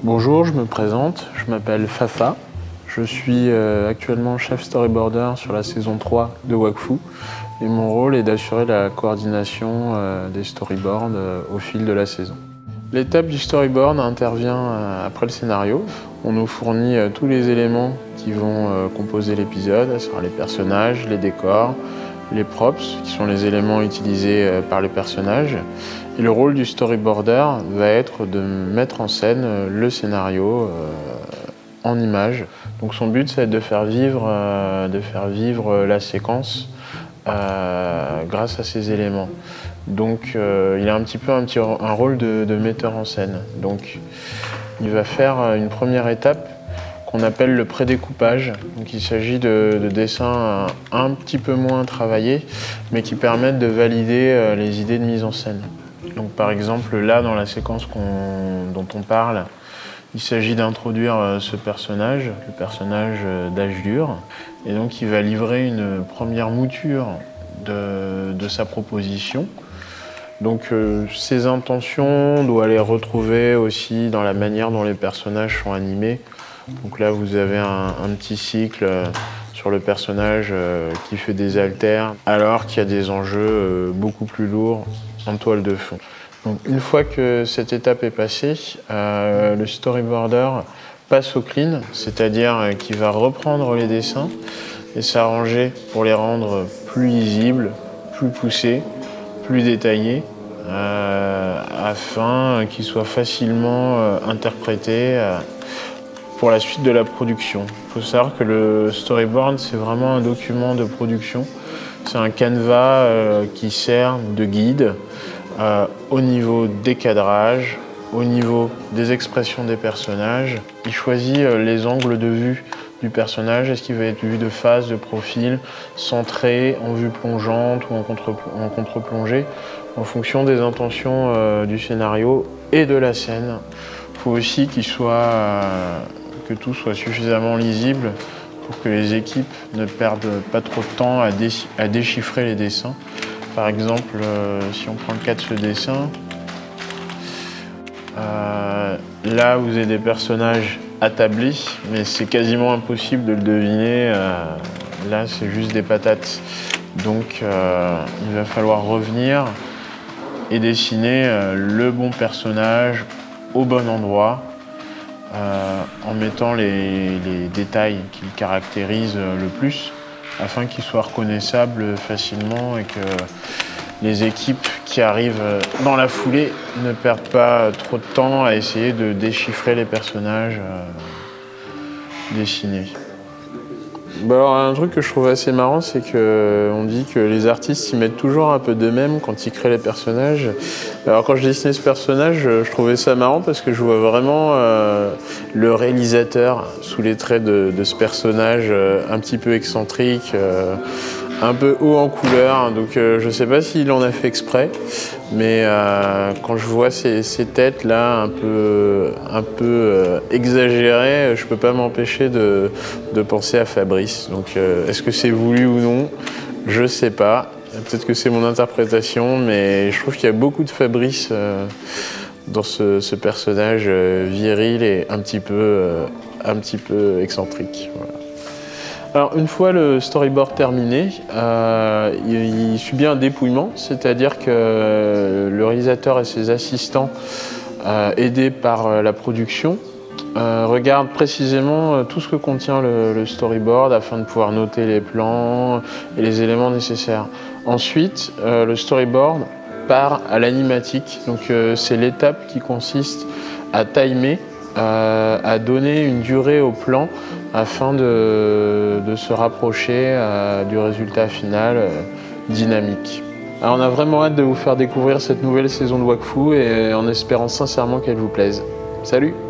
Bonjour, je me présente, je m'appelle Fafa. Je suis actuellement chef storyboarder sur la saison 3 de Wakfu et mon rôle est d'assurer la coordination des storyboards au fil de la saison. L'étape du storyboard intervient après le scénario. On nous fournit tous les éléments qui vont composer l'épisode, à savoir les personnages, les décors, les props, qui sont les éléments utilisés par les personnages. Et le rôle du storyboarder va être de mettre en scène le scénario en images. Donc son but, c'est de faire vivre la séquence grâce à ces éléments. Donc il a un rôle de metteur en scène. Donc il va faire une première étape qu'on appelle le prédécoupage. Donc il s'agit de dessins un petit peu moins travaillés, mais qui permettent de valider les idées de mise en scène. Donc par exemple là, dans la séquence dont on parle, il s'agit d'introduire ce personnage, le personnage d'Ajdur, et donc il va livrer une première mouture de sa proposition. Donc ses intentions, on doit les retrouver aussi dans la manière dont les personnages sont animés. Donc là vous avez un petit cycle sur le personnage qui fait des haltères, alors qu'il y a des enjeux beaucoup plus lourds en toile de fond. Donc une fois que cette étape est passée, le storyboarder passe au clean, c'est-à-dire qu'il va reprendre les dessins et s'arranger pour les rendre plus lisibles, plus poussés, plus détaillés, afin qu'ils soient facilement interprétés pour la suite de la production. Il faut savoir que le storyboard, c'est vraiment un document de production. C'est un canevas qui sert de guide au niveau des cadrages, au niveau des expressions des personnages. Il choisit les angles de vue du personnage. Est-ce qu'il va être vu de face, de profil, centré, en vue plongeante ou en contre-plongée, en fonction des intentions du scénario et de la scène. Il faut aussi que tout soit suffisamment lisible pour que les équipes ne perdent pas trop de temps à déchiffrer les dessins. Par exemple, si on prend le cas de ce dessin, là vous avez des personnages attablés, mais c'est quasiment impossible de le deviner. Là c'est juste des patates. Donc il va falloir revenir et dessiner le bon personnage au bon endroit, en mettant les détails qui le caractérisent le plus, afin qu'il soit reconnaissable facilement et que les équipes qui arrivent dans la foulée ne perdent pas trop de temps à essayer de déchiffrer les personnages dessinés. Alors, un truc que je trouve assez marrant, c'est qu'on dit que les artistes y mettent toujours un peu d'eux-mêmes quand ils créent les personnages. Alors quand je dessinais ce personnage, je trouvais ça marrant parce que je vois vraiment le réalisateur sous les traits de ce personnage un petit peu excentrique, un peu haut en couleur. Donc je sais pas s'il en a fait exprès, mais quand je vois ces têtes là un peu exagérées, je peux pas m'empêcher de penser à Fabrice. Donc est-ce que c'est voulu ou non? Je sais pas. Peut-être que c'est mon interprétation, mais je trouve qu'il y a beaucoup de Fabrice dans ce personnage viril et un petit peu excentrique. Voilà. Alors une fois le storyboard terminé, il subit un dépouillement, c'est-à-dire que le réalisateur et ses assistants, aidés par la production, regardent précisément tout ce que contient le storyboard afin de pouvoir noter les plans et les éléments nécessaires. Ensuite, le storyboard part à l'animatique, donc c'est l'étape qui consiste à timer, à donner une durée au plan afin de se rapprocher du résultat final dynamique. Alors on a vraiment hâte de vous faire découvrir cette nouvelle saison de Wakfu et en espérant sincèrement qu'elle vous plaise. Salut!